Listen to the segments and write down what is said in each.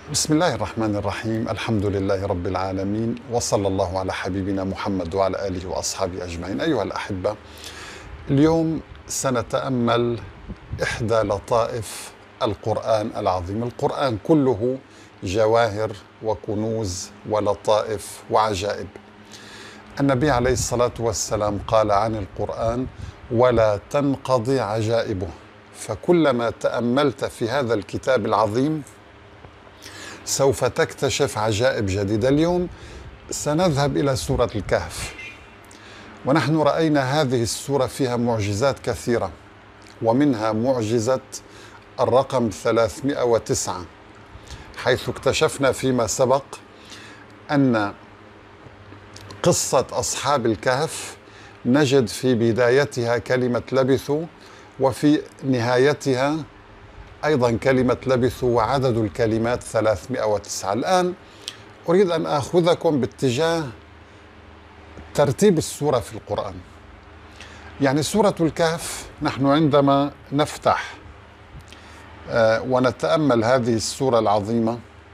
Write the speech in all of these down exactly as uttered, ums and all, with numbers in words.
بسم الله الرحمن الرحيم. الحمد لله رب العالمين، وصلى الله على حبيبنا محمد وعلى آله وأصحابه أجمعين. أيها الأحبة، اليوم سنتأمل إحدى لطائف القرآن العظيم. القرآن كله جواهر وكنوز ولطائف وعجائب. النبي عليه الصلاة والسلام قال عن القرآن: ولا تنقضي عجائبه. فكلما تأملت في هذا الكتاب العظيم سوف تكتشف عجائب جديدة. اليوم سنذهب إلى سورة الكهف، ونحن رأينا هذه السورة فيها معجزات كثيرة، ومنها معجزة الرقم ثلاثمائة وتسعة، حيث اكتشفنا فيما سبق أن قصة أصحاب الكهف نجد في بدايتها كلمة لبثوا، وفي نهايتها أيضا كلمة لبثوا، وعدد الكلمات ثلاثمائة وتسعة. الآن أريد أن أخذكم باتجاه ترتيب السورة في القرآن. يعني سورة الكهف، نحن عندما نفتح آه ونتأمل هذه السورة العظيمة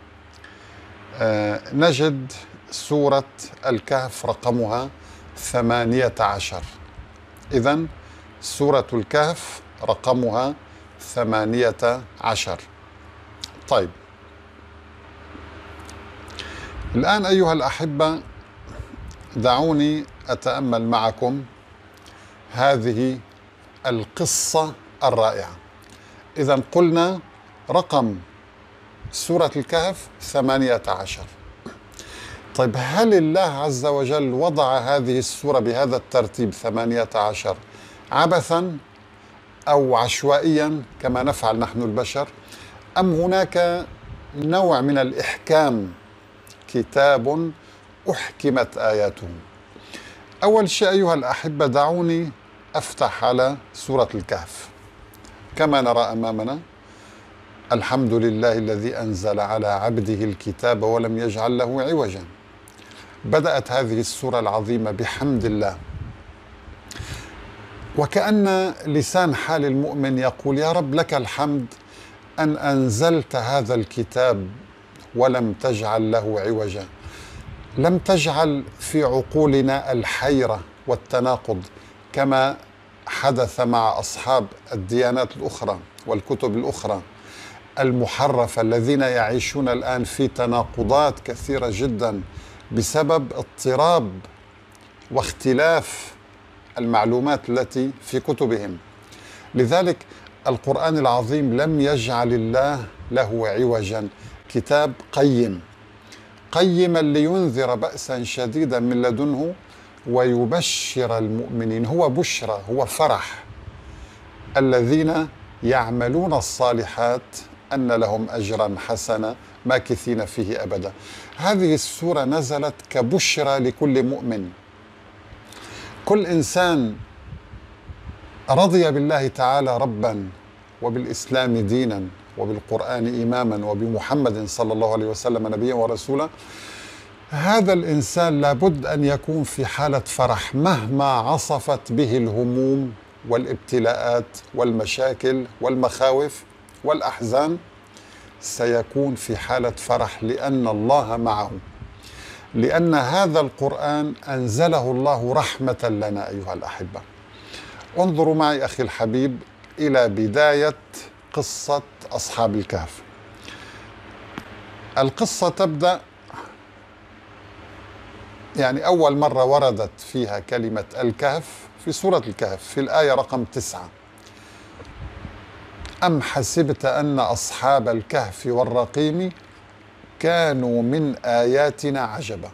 آه نجد سورة الكهف رقمها ثمانية عشر. إذن سورة الكهف رقمها ثمانية عشر. طيب، الآن أيها الأحبة دعوني أتأمل معكم هذه القصة الرائعة. إذن قلنا رقم سورة الكهف ثمانية عشر. طيب، هل الله عز وجل وضع هذه السورة بهذا الترتيب ثمانية عشر عبثا أو عشوائيا كما نفعل نحن البشر، أم هناك نوع من الإحكام؟ كتاب أحكمت آياته. أول شيء أيها الأحبة، دعوني أفتح على سورة الكهف. كما نرى أمامنا: الحمد لله الذي أنزل على عبده الكتاب ولم يجعل له عوجا. بدأت هذه السورة العظيمة بحمد الله، وكأن لسان حال المؤمن يقول: يا رب لك الحمد أن أنزلت هذا الكتاب ولم تجعل له عوجا. لم تجعل في عقولنا الحيرة والتناقض كما حدث مع أصحاب الديانات الأخرى والكتب الأخرى المحرفة، الذين يعيشون الآن في تناقضات كثيرة جدا بسبب اضطراب واختلاف المعلومات التي في كتبهم. لذلك القرآن العظيم لم يجعل الله له عوجا، كتاب قيم، قيما لينذر بأسا شديدا من لدنه ويبشر المؤمنين. هو بشرى، هو فرح. الذين يعملون الصالحات أن لهم أجرا حسنا ماكثين فيه أبدا. هذه السورة نزلت كبشرى لكل مؤمن. كل إنسان رضي بالله تعالى ربا، وبالإسلام دينا، وبالقرآن إماما، وبمحمد صلى الله عليه وسلم نبيا ورسولا، هذا الإنسان لابد أن يكون في حالة فرح مهما عصفت به الهموم والابتلاءات والمشاكل والمخاوف والأحزان. سيكون في حالة فرح لأن الله معه، لأن هذا القرآن أنزله الله رحمة لنا. أيها الأحبة، انظروا معي أخي الحبيب إلى بداية قصة أصحاب الكهف. القصة تبدأ، يعني أول مرة وردت فيها كلمة الكهف في سورة الكهف في الآية رقم تسعة: أم حسبت أن أصحاب الكهف والرقيم كانوا من آياتنا عجبا.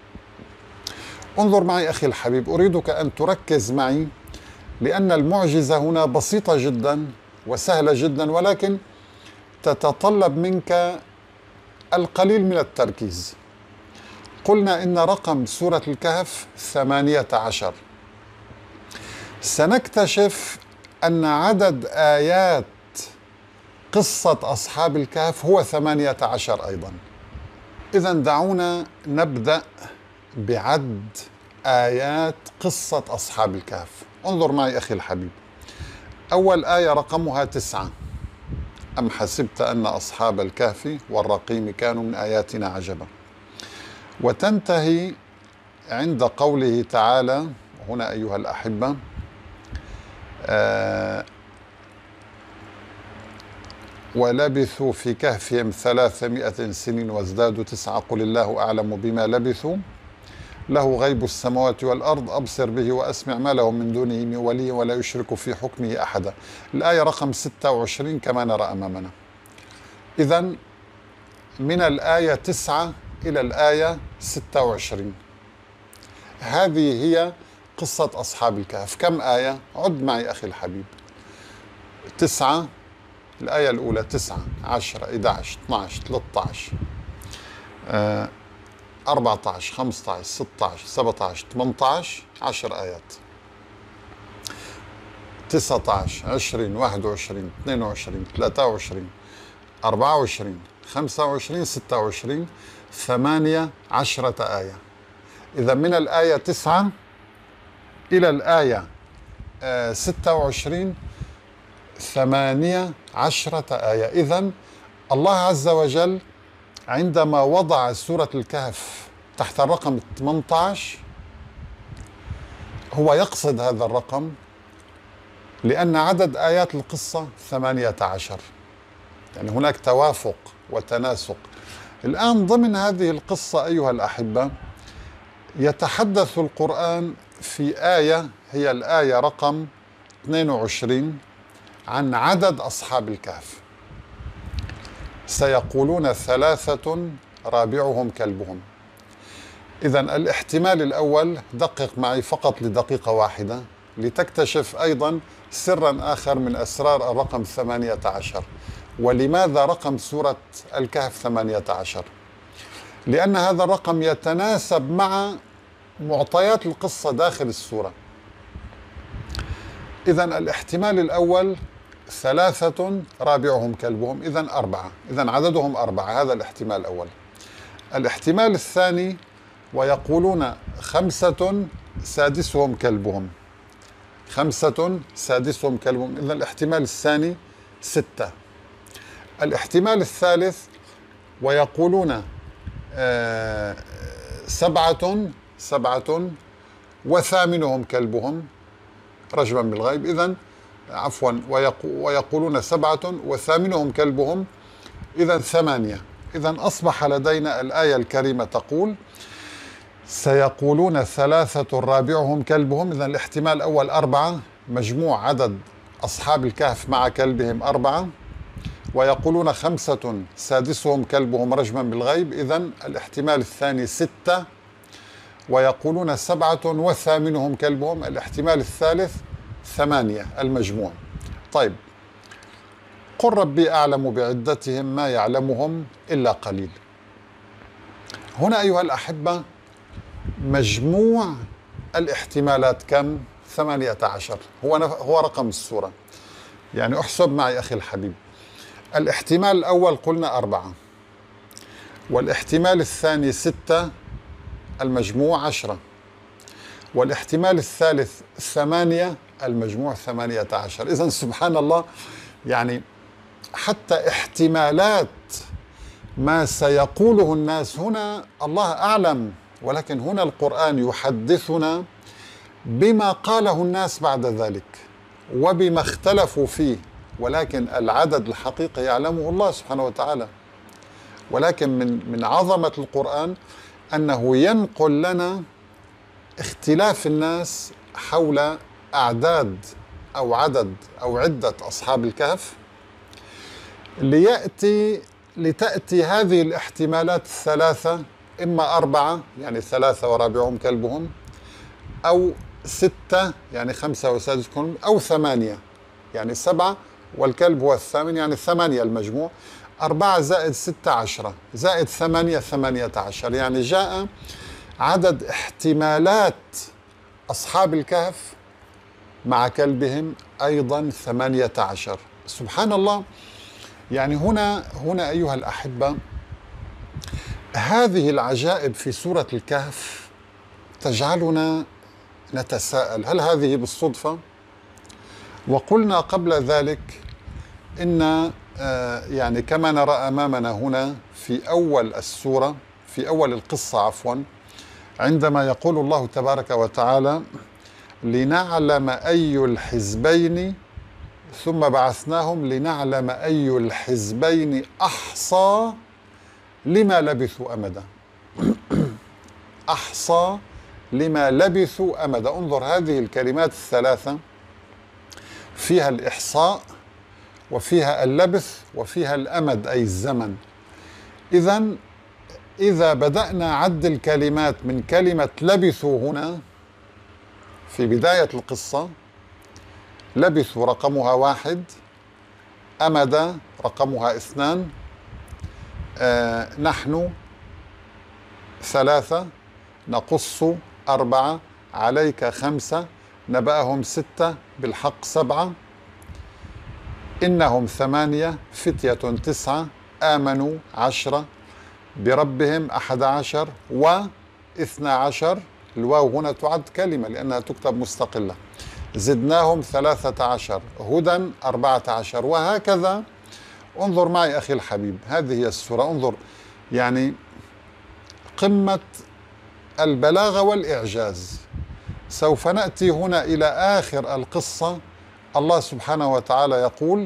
انظر معي أخي الحبيب، أريدك أن تركز معي، لأن المعجزة هنا بسيطة جدا وسهلة جدا، ولكن تتطلب منك القليل من التركيز. قلنا إن رقم سورة الكهف ثمانية عشر. سنكتشف أن عدد آيات قصة أصحاب الكهف هو ثمانية عشر أيضا. إذن دعونا نبدأ بعد آيات قصة أصحاب الكهف. انظر معي أخي الحبيب، أول آية رقمها تسعة: أم حسبت أن أصحاب الكهف والرقيم كانوا من آياتنا عجبا. وتنتهي عند قوله تعالى هنا أيها الأحبة: آه ولبثوا في كهفهم ثلاثمائة سنين وازدادوا تسعة قل الله أعلم بما لبثوا له غيب السماوات والأرض أبصر به وأسمع ما له من دونه من ولي ولا يشرك في حكمه أحدا. الآية رقم ستة وعشرين كما نرى أمامنا. إذن من الآية تسعة إلى الآية ستة وعشرين هذه هي قصة أصحاب الكهف. كم آية؟ عد معي أخي الحبيب. تسعة، الآية الأولى تسعة، عشرة، إحدى عشر، اثني عشر، ثلاثة عشر، آه، أربعة عشر، خمسة عشر، ستة عشر، سبعة عشر، ثمانية عشر، عشر آيات. تسعة عشر، عشرين، واحد وعشرين، اثنين وعشرين، ثلاثة وعشرين، أربعة وعشرين، خمسة وعشرين، ستة وعشرين، ثمانية عشرة آية. إذا من الآية تسعة إلى الآية آه ستة وعشرين ثمانية عشرة آية. إذن الله عز وجل عندما وضع سورة الكهف تحت الرقم ثمانية عشر هو يقصد هذا الرقم لأن عدد آيات القصة ثمانية عشر، يعني هناك توافق وتناسق. الآن ضمن هذه القصة أيها الأحبة يتحدث القرآن في آية هي الآية رقم اثنين وعشرين عن عدد أصحاب الكهف. سيقولون ثلاثة رابعهم كلبهم. إذن الاحتمال الأول، دقق معي فقط لدقيقة واحدة لتكتشف أيضا سرا آخر من أسرار الرقم ثمانية عشر. ولماذا رقم سورة الكهف ثمانية عشر؟ لأن هذا الرقم يتناسب مع معطيات القصة داخل السورة. إذن الاحتمال الأول ثلاثة رابعهم كلبهم، إذن أربعة، إذن عددهم أربعة، هذا الاحتمال الأول. الاحتمال الثاني ويقولون خمسة سادسهم كلبهم، خمسة سادسهم كلبهم، إذن الاحتمال الثاني ستة. الاحتمال الثالث ويقولون آه سبعة سبعة وثامنهم كلبهم رجما بالغيب، إذن عفوا ويقولون سبعة وثامنهم كلبهم، إذن ثمانية. إذن أصبح لدينا الآية الكريمة تقول سيقولون ثلاثة رابعهم كلبهم، إذن الاحتمال الأول أربعة، مجموع عدد أصحاب الكهف مع كلبهم أربعة. ويقولون خمسة سادسهم كلبهم رجما بالغيب، إذن الاحتمال الثاني ستة. ويقولون سبعة وثامنهم كلبهم، الاحتمال الثالث ثمانية المجموع. طيب، قل ربي أعلم بعدتهم ما يعلمهم إلا قليل. هنا أيها الأحبة مجموع الاحتمالات كم؟ ثمانية عشر، هو هو رقم السورة. يعني احسب معي أخي الحبيب. الاحتمال الأول قلنا أربعة، والاحتمال الثاني ستة المجموع عشرة، والاحتمال الثالث ثمانية المجموع ثمانية عشر. إذن سبحان الله، يعني حتى احتمالات ما سيقوله الناس هنا الله أعلم، ولكن هنا القرآن يحدثنا بما قاله الناس بعد ذلك وبما اختلفوا فيه، ولكن العدد الحقيقي يعلمه الله سبحانه وتعالى. ولكن من من عظمة القرآن أنه ينقل لنا اختلاف الناس حول أعداد أو عدد أو عدة أصحاب الكهف، ليأتي لتأتي هذه الاحتمالات الثلاثة، إما أربعة يعني ثلاثة ورابعهم كلبهم، أو ستة يعني خمسة وسادس كلبهم، أو ثمانية يعني سبعة والكلب هو الثامن يعني ثمانية المجموع. أربعة زائد ستة عشرة زائد ثمانية ثمانية عشر، يعني جاء عدد احتمالات أصحاب الكهف مع كلبهم أيضا ثمانية عشر. سبحان الله. يعني هنا هنا أيها الأحبة هذه العجائب في سورة الكهف تجعلنا نتساءل: هل هذه بالصدفة؟ وقلنا قبل ذلك إن آه، يعني كما نرى أمامنا هنا في أول السورة، في أول القصة عفوا، عندما يقول الله تبارك وتعالى: لنعلم أي الحزبين، ثم بعثناهم لنعلم أي الحزبين أحصى لما لبثوا أمدا. أحصى لما لبثوا أمدا. انظر هذه الكلمات الثلاثة، فيها الإحصاء وفيها اللبث وفيها الأمد أي الزمن. إذن إذا بدأنا عد الكلمات من كلمة لبثوا هنا في بداية القصة، لبثوا رقمها واحد، أمد رقمها اثنان، آه نحن ثلاثة، نقص أربعة، عليك خمسة، نبأهم ستة، بالحق سبعة، إنهم ثمانية، فتية تسعة، آمنوا عشرة، بربهم أحد عشر، واثنى عشر. الواو هنا تعد كلمة لأنها تكتب مستقلة. زدناهم ثلاثة عشر، هدى أربعة عشر، وهكذا. انظر معي أخي الحبيب، هذه هي السورة. انظر يعني قمة البلاغة والإعجاز. سوف نأتي هنا إلى آخر القصة. الله سبحانه وتعالى يقول: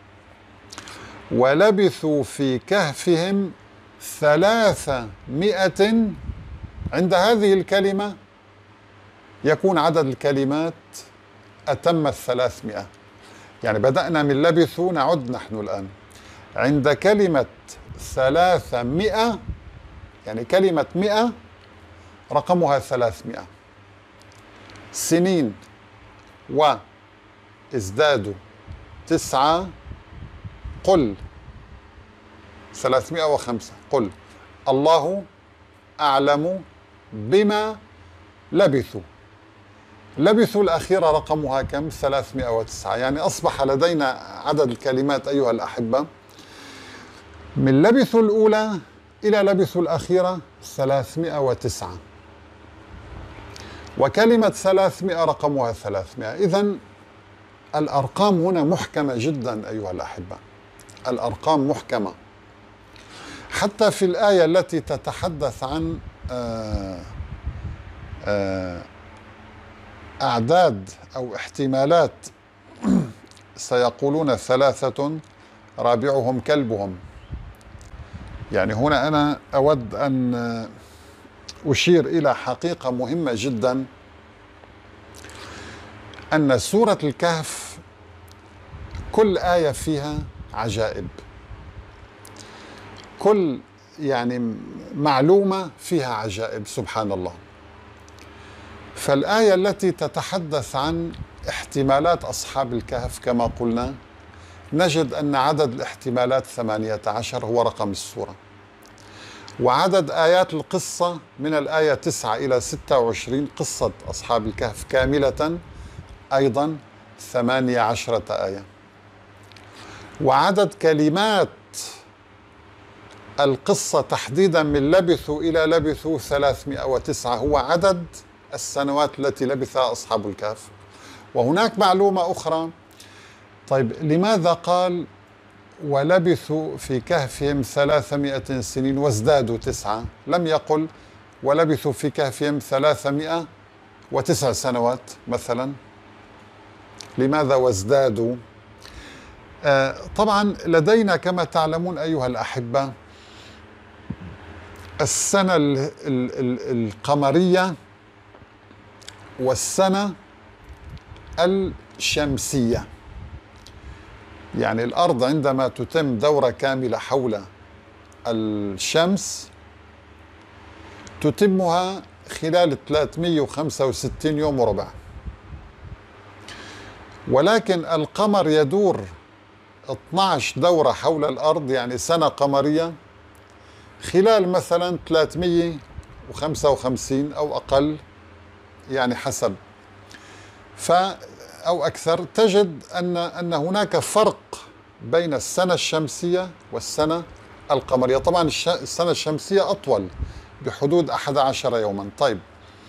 ولبثوا في كهفهم ثلاثمائة. عند هذه الكلمة يكون عدد الكلمات أتم الثلاثمائة. يعني بدأنا من لبثوا، نعد نحن الآن عند كلمة ثلاثمائة، يعني كلمة مئة رقمها ثلاثمائة. سنين وازدادوا تسعة، قل ثلاثمائة وخمسة. قل الله أعلم بما لبثوا. لبثوا الأخيرة رقمها كم؟ ثلاثمائة وتسعة. يعني أصبح لدينا عدد الكلمات أيها الأحبة من لبثوا الأولى إلى لبثوا الأخيرة ثلاثمائة وتسعة، وكلمة ثلاثمائة رقمها ثلاثمائة. إذن الأرقام هنا محكمة جدا أيها الأحبة، الأرقام محكمة. حتى في الآية التي تتحدث عن آآ آآ أعداد أو احتمالات، سيقولون ثلاثة رابعهم كلبهم. يعني هنا أنا أود أن أشير إلى حقيقة مهمة جدا، أن سورة الكهف كل آية فيها عجائب، كل يعني معلومة فيها عجائب، سبحان الله. فالآية التي تتحدث عن احتمالات أصحاب الكهف كما قلنا، نجد أن عدد الاحتمالات ثمانية عشر هو رقم السورة، وعدد آيات القصة من الآية تسعة إلى ستة وعشرين قصة أصحاب الكهف كاملة أيضا ثمانية عشرة آية، وعدد كلمات القصة تحديدا من لبثوا إلى لبثوا ثلاثمائة وتسعة هو عدد السنوات التي لبثها أصحاب الكهف. وهناك معلومة أخرى، طيب لماذا قال ولبثوا في كهفهم ثلاثمائة سنين وازدادوا تسعة؟ لم يقل ولبثوا في كهفهم ثلاثمائة وتسع سنوات مثلا. لماذا وازدادوا؟ آه طبعا لدينا كما تعلمون أيها الأحبة السنة ال ال ال القمرية والسنة الشمسية. يعني الأرض عندما تتم دورة كاملة حول الشمس تتمها خلال ثلاثمائة وخمسة وستين يوم وربع، ولكن القمر يدور اثنتي عشرة دورة حول الأرض، يعني سنة قمرية، خلال مثلا ثلاثمائة وخمسة وخمسين أو أقل، يعني حسب ف أو أكثر. تجد أن أن هناك فرق بين السنة الشمسية والسنة القمرية. طبعا السنة الشمسية أطول بحدود أحد عشر يوما. طيب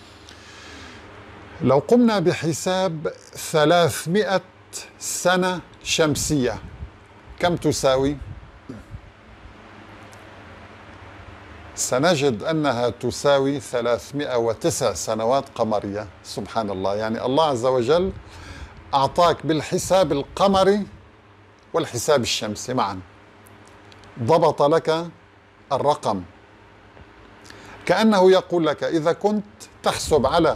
لو قمنا بحساب ثلاثمائة سنة شمسية كم تساوي؟ سنجد أنها تساوي ثلاثمائة وتسع سنوات قمرية. سبحان الله، يعني الله عز وجل أعطاك بالحساب القمري والحساب الشمسي معا، ضبط لك الرقم، كأنه يقول لك إذا كنت تحسب على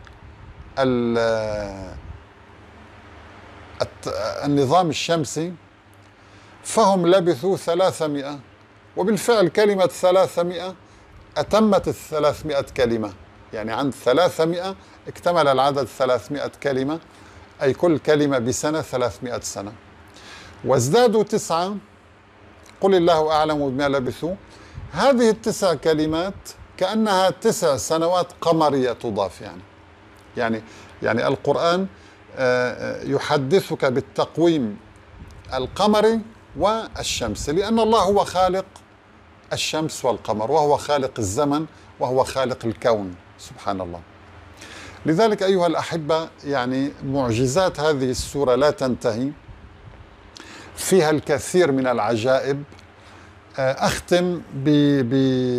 النظام الشمسي فهم لبثوا ثلاثمائة، وبالفعل كلمة ثلاثمائة أتمت الثلاثمائة كلمة، يعني عند ثلاثمائة اكتمل العدد ثلاثمائة كلمة، أي كل كلمة بسنة ثلاثمائة سنة. وازدادوا تسعة، قل الله أعلم بما لبثوا. هذه التسع كلمات كأنها تسع سنوات قمرية تضاف، يعني يعني يعني القرآن يحدثك بالتقويم القمري والشمسي، لأن الله هو خالق الشمس والقمر، وهو خالق الزمن، وهو خالق الكون سبحان الله. لذلك أيها الأحبة، يعني معجزات هذه السورة لا تنتهي، فيها الكثير من العجائب. أختم ب ب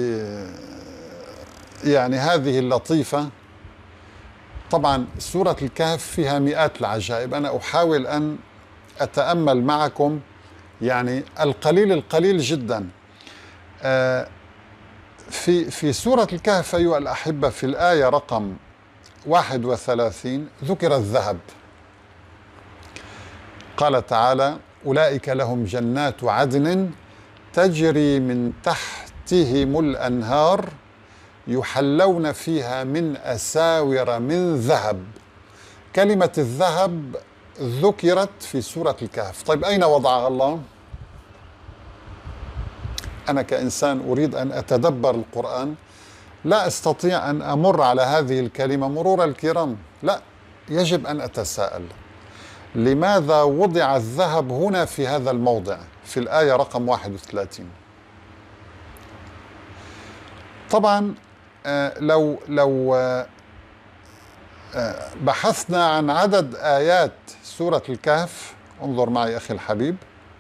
يعني هذه اللطيفة. طبعا سورة الكهف فيها مئات العجائب، أنا أحاول أن أتأمل معكم يعني القليل القليل جدا. في في سورة الكهف أيها الأحبة، في الآية رقم واحد وثلاثين ذكر الذهب. قال تعالى: أولئك لهم جنات عدن تجري من تحتهم الأنهار يحلون فيها من أساور من ذهب. كلمة الذهب ذكرت في سورة الكهف. طيب أين وضعها الله؟ أنا كإنسان أريد أن أتدبر القرآن لا أستطيع أن أمر على هذه الكلمة مرور الكرام، لا، يجب أن أتساءل لماذا وضع الذهب هنا في هذا الموضع في الآية رقم واحد وثلاثين؟ طبعا لو لو بحثنا عن عدد آيات سورة الكهف، انظر معي أخي الحبيب،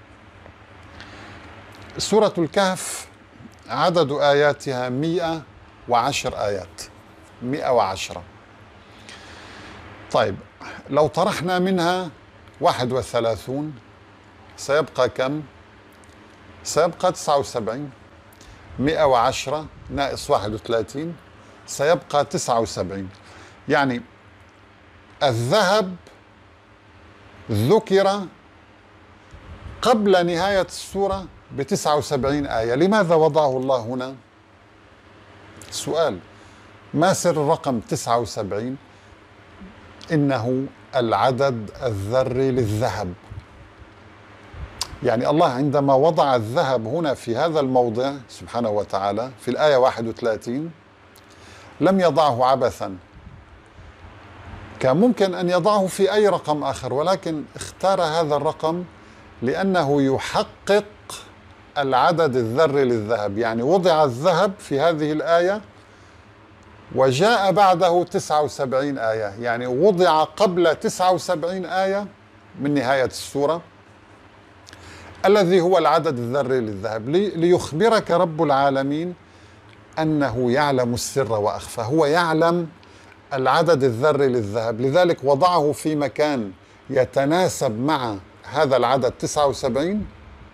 سورة الكهف عدد آياتها مئة وعشر آيات، مئة وعشرة. طيب لو طرحنا منها واحد وثلاثون سيبقى كم؟ سيبقى تسعة وسبعين. مئة وعشرة ناقص واحد وثلاثين سيبقى تسعة وسبعين. يعني الذهب ذكر قبل نهاية السورة بتسعة وسبعين آية. لماذا وضعه الله هنا؟ سؤال، ما سر الرقم تسعة وسبعين؟ إنه العدد الذري للذهب. يعني الله عندما وضع الذهب هنا في هذا الموضع سبحانه وتعالى في الآية واحد وثلاثين لم يضعه عبثا، كان ممكن أن يضعه في أي رقم آخر، ولكن اختار هذا الرقم لأنه يحقق العدد الذري للذهب. يعني وضع الذهب في هذه الآية وجاء بعده تسعة وسبعين آية، يعني وضع قبل تسعة وسبعين آية من نهاية السورة الذي هو العدد الذري للذهب، ليخبرك رب العالمين أنه يعلم السر وأخفى. هو يعلم العدد الذري للذهب، لذلك وضعه في مكان يتناسب مع هذا العدد تسعة وسبعين،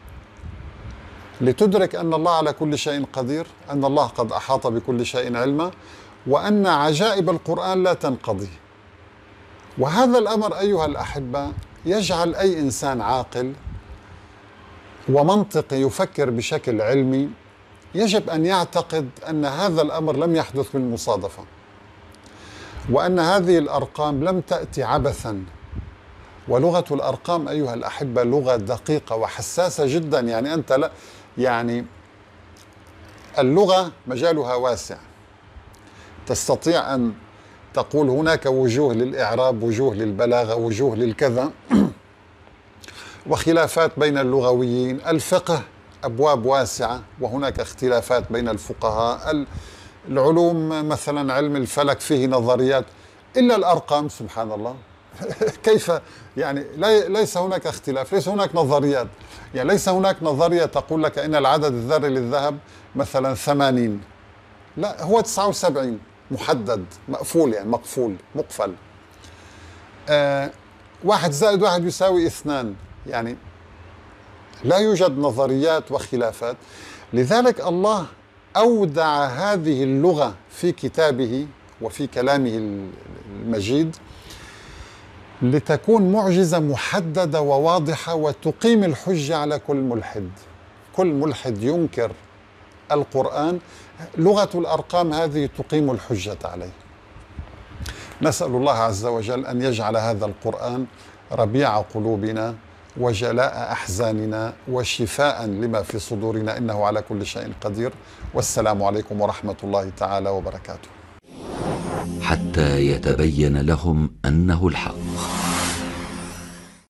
لتدرك أن الله على كل شيء قدير، أن الله قد أحاط بكل شيء علما، وأن عجائب القرآن لا تنقضي. وهذا الأمر أيها الأحبة يجعل أي إنسان عاقل ومنطقي يفكر بشكل علمي يجب أن يعتقد أن هذا الأمر لم يحدث بالمصادفة، وأن هذه الأرقام لم تأتي عبثا. ولغة الأرقام أيها الأحبة لغة دقيقة وحساسة جدا. يعني أنت لا يعني اللغة مجالها واسع، تستطيع أن تقول هناك وجوه للإعراب، وجوه للبلاغة، وجوه للكذا، وخلافات بين اللغويين. الفقه أبواب واسعة وهناك اختلافات بين الفقهاء. العلوم مثلا علم الفلك فيه نظريات، إلا الأرقام سبحان الله كيف يعني؟ ليس هناك اختلاف، ليس هناك نظريات، يعني ليس هناك نظرية تقول لك إن العدد الذري للذهب مثلا ثمانين، لا، هو تسعة وسبعين، محدد، مقفول، يعني مقفول، مقفل. آه واحد زائد واحد يساوي اثنان، يعني لا يوجد نظريات وخلافات. لذلك الله أودع هذه اللغة في كتابه وفي كلامه المجيد لتكون معجزة محددة وواضحة وتقيم الحجة على كل ملحد. كل ملحد ينكر القرآن، لغة الأرقام هذه تقيم الحجة عليه. نسأل الله عز وجل أن يجعل هذا القرآن ربيع قلوبنا وجلاء أحزاننا وشفاء لما في صدورنا، إنه على كل شيء قدير. والسلام عليكم ورحمة الله تعالى وبركاته. حتى يتبين لهم أنه الحق.